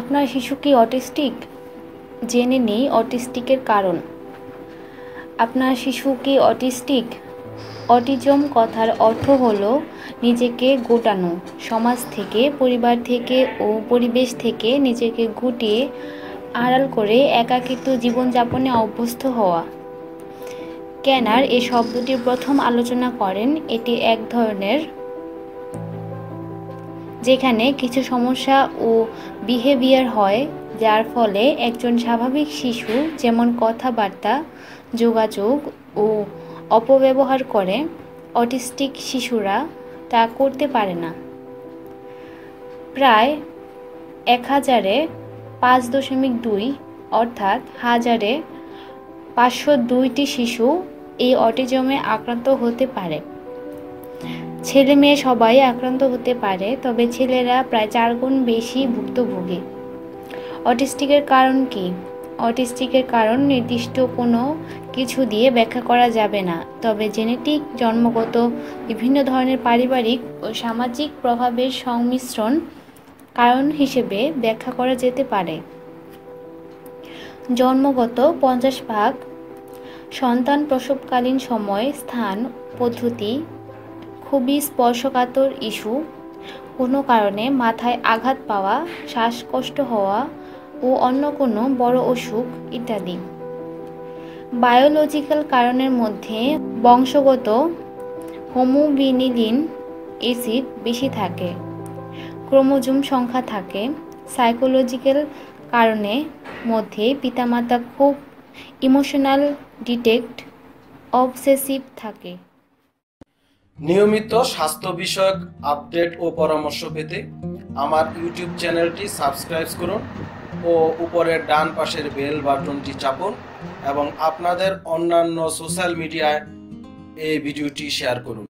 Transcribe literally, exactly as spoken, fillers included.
আপনার শিশু কি অটিস্টিক? জেনে নেই অটিস্টিকের কারণ। আপনার শিশু কি অটিস্টিক? অটিজম কথার অর্থ হলো নিজেকে গোটানো, সমাজ থেকে, পরিবার থেকে ও পরিবেশ থেকে নিজেকে গুটিয়ে আড়াল করে একাকিত্ব জীবনযাপনে অভ্যস্ত হওয়া। কেনার এই শব্দটির প্রথম আলোচনা করেন এটি এক ধরনের যেখানে কিছু সমস্যা ও বিহেভিয়ার হয় যার ফলে একজন স্বাভাবিক শিশু যেমন কথাবার্তা, যোগাযোগ ও অপব্যবহার করে, অটিস্টিক শিশুরা তা করতে পারে না। প্রায় এক হাজারে পাঁচ দশমিক দুই অর্থাৎ হাজারে পাঁচশো দুইটি শিশু এই অটিজমে আক্রান্ত হতে পারে। ছেলে মেয়ে সবাই আক্রান্ত হতে পারে, তবে ছেলেরা প্রায় চার গুণ বেশি ভুক্তভোগী। অটিস্টিকের কারণ কি? অটিস্টিকের কারণ নির্দিষ্ট কোনো কিছু দিয়ে ব্যাখ্যা করা যাবে না, তবে জেনেটিক, জন্মগত, বিভিন্ন ধরনের পারিবারিক ও সামাজিক প্রভাবের সংমিশ্রণ কারণ হিসেবে ব্যাখ্যা করা যেতে পারে। জন্মগত পঞ্চাশ ভাগ সন্তান প্রসবকালীন সময়, স্থান, পদ্ধতি খুবই স্পর্শকাতর ইস্যু, কোনো কারণে মাথায় আঘাত পাওয়া, শ্বাসকষ্ট হওয়া ও অন্য কোনো বড় অসুখ ইত্যাদি। বায়োলজিক্যাল কারণের মধ্যে বংশগত হোমোবিনিলিন অ্যাসিড বেশি থাকে, ক্রোমোজোম সংখ্যা থাকে। সাইকোলজিক্যাল কারণের মধ্যে পিতামাতা খুব ইমোশনাল, ডিটেক্ট, অবসেসিভ থাকে। নিয়মিত স্বাস্থ্য বিষয়ক আপডেট ও পরামর্শ পেতে আমার ইউটিউব চ্যানেলটি সাবস্ক্রাইব করুন ও উপরের ডান পাশের বেল বাটনটি চাপুন এবং আপনাদের অন্যান্য সোশ্যাল মিডিয়ায় এই ভিডিওটি শেয়ার করুন।